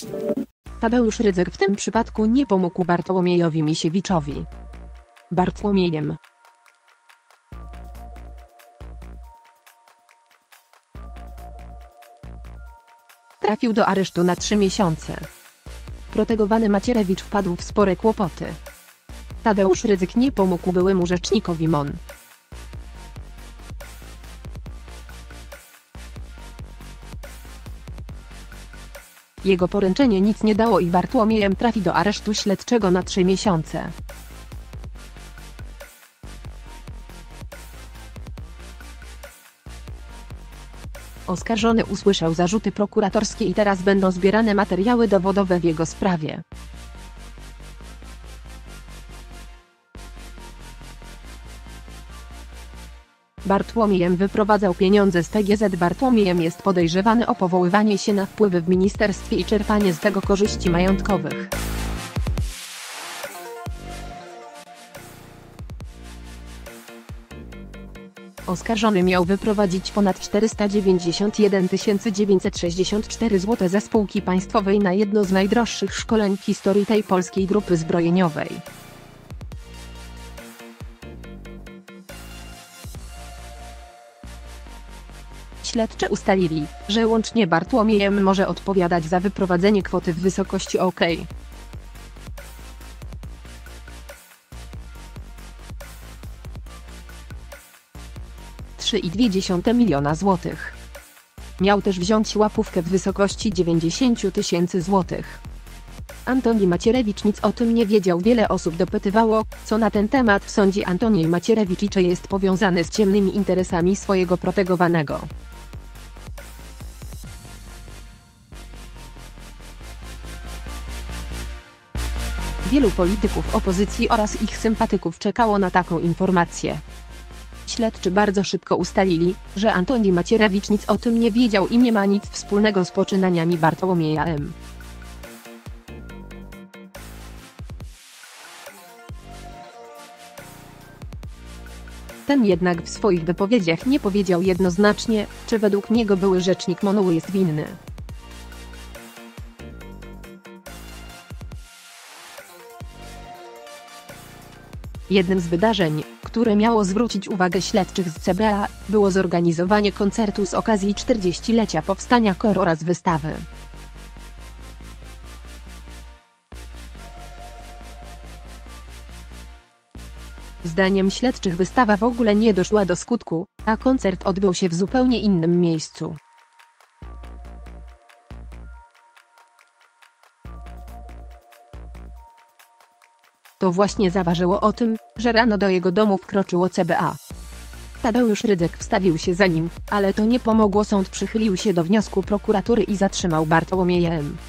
Tadeusz Rydzyk w tym przypadku nie pomógł Bartłomiejowi Misiewiczowi. Bartłomiejem trafił do aresztu na 3 miesiące. Protegowany Macierewicz wpadł w spore kłopoty. Tadeusz Rydzyk nie pomógł byłemu rzecznikowi MON. Jego poręczenie nic nie dało i Bartłomiejem trafi do aresztu śledczego na 3 miesiące. Oskarżony usłyszał zarzuty prokuratorskie i teraz będą zbierane materiały dowodowe w jego sprawie. Bartłomiejem wyprowadzał pieniądze z PGZ. Bartłomiejem jest podejrzewany o powoływanie się na wpływy w ministerstwie i czerpanie z tego korzyści majątkowych. Oskarżony miał wyprowadzić ponad 491 964 zł ze spółki państwowej na jedno z najdroższych szkoleń w historii tej polskiej grupy zbrojeniowej. Śledczy ustalili, że łącznie Bartłomiejem może odpowiadać za wyprowadzenie kwoty w wysokości ok. 3,2 miliona złotych. Miał też wziąć łapówkę w wysokości 90 000 złotych. Antoni Macierewicz nic o tym nie wiedział. Wiele osób dopytywało, co na ten temat sądzi Antoni Macierewicz i czy jest powiązany z ciemnymi interesami swojego protegowanego. Wielu polityków opozycji oraz ich sympatyków czekało na taką informację. Śledczy bardzo szybko ustalili, że Antoni Macierewicz nic o tym nie wiedział i nie ma nic wspólnego z poczynaniami Bartłomieja M. Ten jednak w swoich wypowiedziach nie powiedział jednoznacznie, czy według niego były rzecznik MON jest winny. Jednym z wydarzeń, które miało zwrócić uwagę śledczych z CBA, było zorganizowanie koncertu z okazji 40-lecia powstania KOR oraz wystawy. Zdaniem śledczych wystawa w ogóle nie doszła do skutku, a koncert odbył się w zupełnie innym miejscu. To właśnie zaważyło o tym, że rano do jego domu wkroczyło CBA. Tadeusz Rydzyk wstawił się za nim, ale to nie pomogło. Sąd przychylił się do wniosku prokuratury i zatrzymał Bartłomieja M.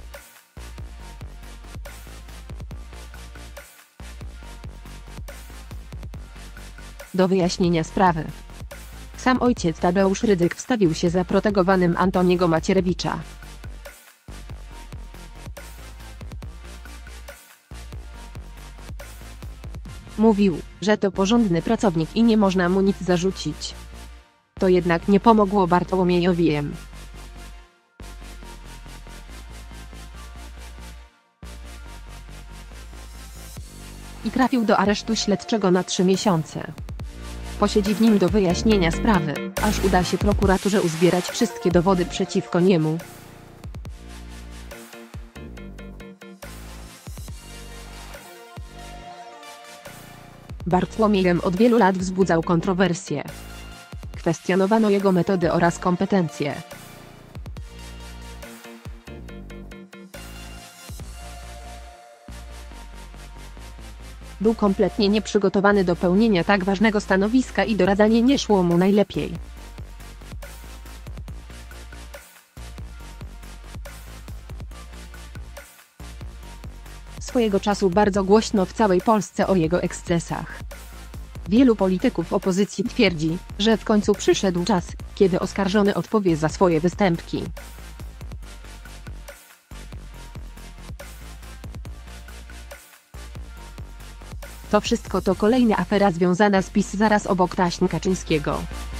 Do wyjaśnienia sprawy. Sam ojciec Tadeusz Rydzyk wstawił się za protegowanym Antoniego Macierewicza. Mówił, że to porządny pracownik i nie można mu nic zarzucić. To jednak nie pomogło Bartłomiejowi M. I trafił do aresztu śledczego na 3 miesiące. Posiedzi w nim do wyjaśnienia sprawy, aż uda się prokuraturze uzbierać wszystkie dowody przeciwko niemu. Bartłomiejem od wielu lat wzbudzał kontrowersje. Kwestionowano jego metody oraz kompetencje. Był kompletnie nieprzygotowany do pełnienia tak ważnego stanowiska i doradzanie nie szło mu najlepiej. Swojego czasu bardzo głośno w całej Polsce o jego ekscesach. Wielu polityków opozycji twierdzi, że w końcu przyszedł czas, kiedy oskarżony odpowie za swoje występki. To wszystko to kolejna afera związana z PiS zaraz obok taśm Kaczyńskiego.